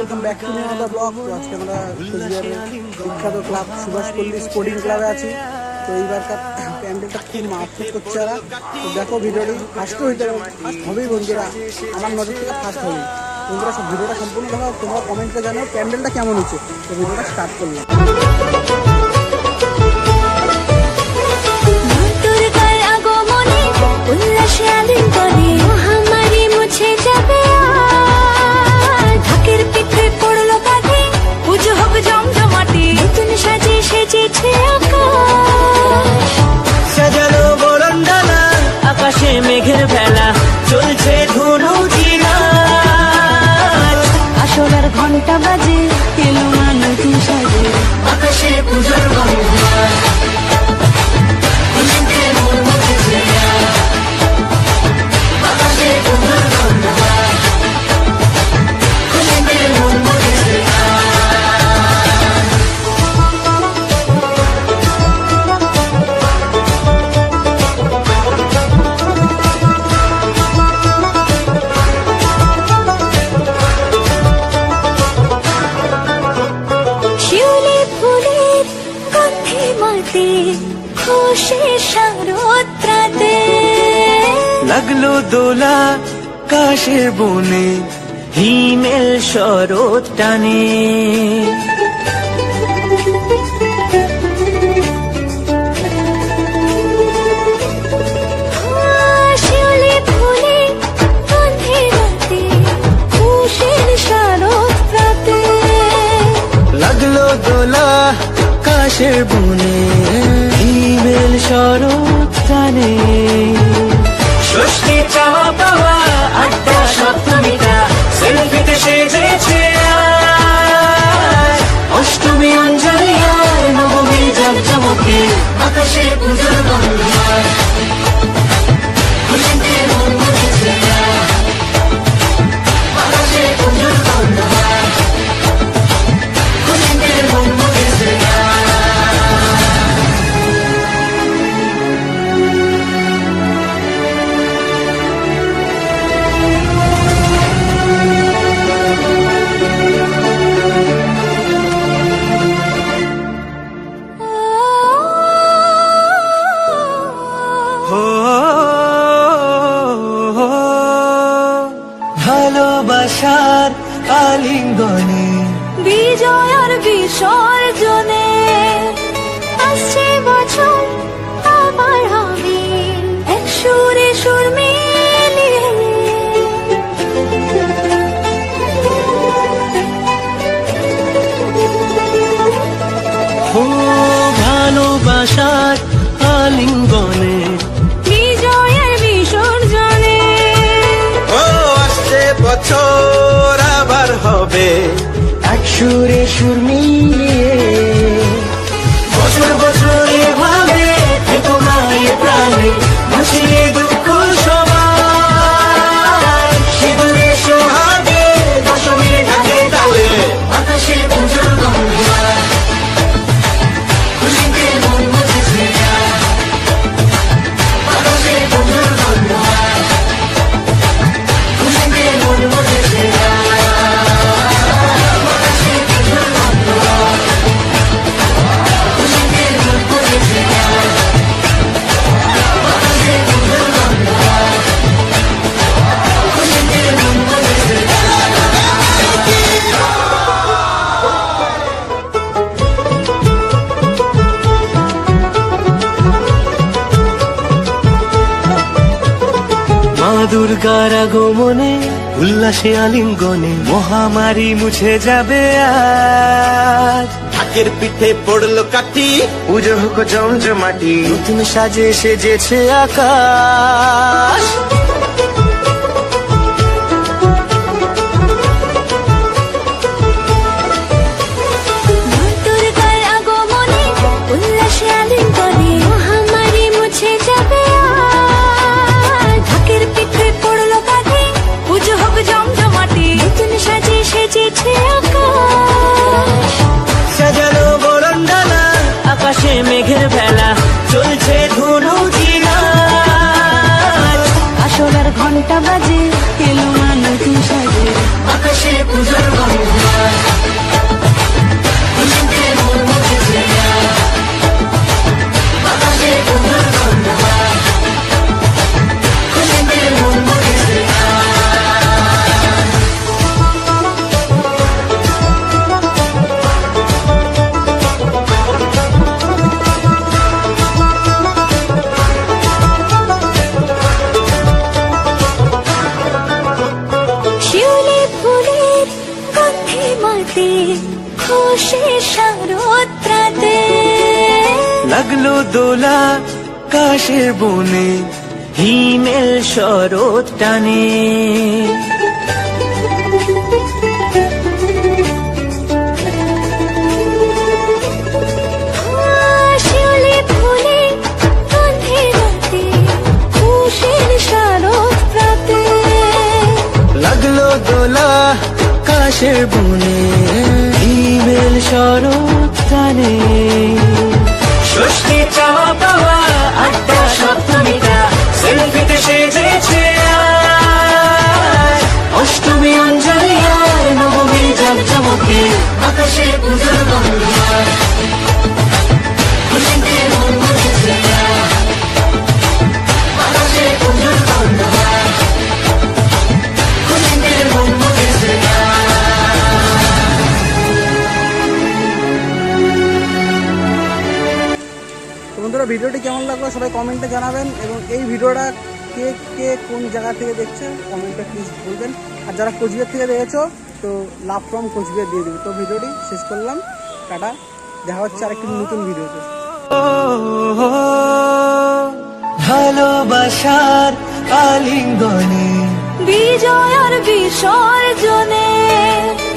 Welcome back to another blog. তো আজকে আমরা কোচবিহারের বিখ্যাত ক্লাব সুভাষপল্লী স্পোর্টিং ক্লাবে আছি। তো এইবারকার প্যান্ডেলটা খুব মারাত্মক করছে ওরা। তো দেখো ভিডিওটি ফার্স্ট হবেই বন্ধুরা, আমার নজর থেকে ফার্স্ট হবেই বন্ধুরা। সব ভিডিওটা সম্পূর্ণ দেখো, তোমরা কমেন্টে জানাও প্যান্ডেলটা কেমন হচ্ছে। তো ভিডিওটা স্টার্ট করলাম। আকাশে মেঘের বেলা চলছে ধনু জিনা, আসলার ঘন্টা বাজে এলো নতুন সাজে আকাশে পুজোর গন্ধ। লাগলো দোলা কাশের বনে হিমেল শরৎ টানে, লাগলো দোলা কাশের বনে হিমেল শরৎ টানে। ষষ্ঠী চাওয়া পাওয়া আড্ডা সপ্তমীটা সেলফিতে সেজেছে, অষ্টমী অঞ্জলি আর নবমী জমজমকে আকাশে পুজোর গন্ধ। আকাশে পুজোর গন্ধ। ভালোবাসার আলিঙ্গনে বিজয় আর বিসর্জনে আসছে বছর আবার হবে এক সুরে সুর মিলিয়ে। ভালোবাসার আলিঙ্গনে বিজয় আর বিসর্জনে বছর আবার হবে এক সুরে সুর মিলিয়ে। বছর বছর এভাবে তোমায় প্রাণে ভাসিয়ে দুঃখ সবাই সিঁদুরে সোহাগে দশমী ঢাকে তালে আকাশে পুজোর গন্ধ। খুশিতে মন মুছেছে আকাশে পুজোর গন্ধ। খুশিতে মন মুছেছে দুর্গার আগমনে উল্লাসে আলিঙ্গনে মহামারী মুছে যাবে আজ। ঢাকের পিঠে পড়লো কাঠি পুজো হোক জমজমাটি নতুন সাজে সেজেছে আকাশ। সাজানো বরণডালা আকাশে মেঘের বেলা চলছে ধনু জিনা, আসলার ঘন্টা বাজে এলো নতুন সাজে আকাশে পুজোর গন্ধ। লাগলো দোলা কাশের বনে, হিমেল শরৎ টানে। শিউলি ফুলে গন্ধে রাতে, খুশির শরৎ রাতে। লাগলো দোলা কাশের বনে, হিমেল শরৎ টানে। ষষ্ঠী চাওয়া পাওয়া আড্ডা সপ্তমীটা সেলফিতে সেজেছে আজ। অষ্টমী অঞ্জলি আর নবমী জাঁকজমকে আকাশে পুজোর গন্ধ, খুশিতে মন মজেছে আকাশে পুজোর গন্ধ, খুশিতে মন মজেছে। তো বন্ধুরা, ভিডিওটি কেমন লাগলো সবাই কমেন্টে জানাবেন, এবং এই ভিডিওটা কে কে কোন জায়গা থেকে দেখছে কমেন্টে প্লিজ বলবেন। আর যারা কোচবিহার থেকে দেখেছো তো লাভ ফ্রম কোচবিহার দিয়ে দেবে। তো ভিডিওটি শেষ করলাম, টাটা, দেখা হচ্ছে আরেকটি নতুন ভিডিওতে। ভালোবাসার আলিঙ্গনে বিজয় আর বিসর্জনে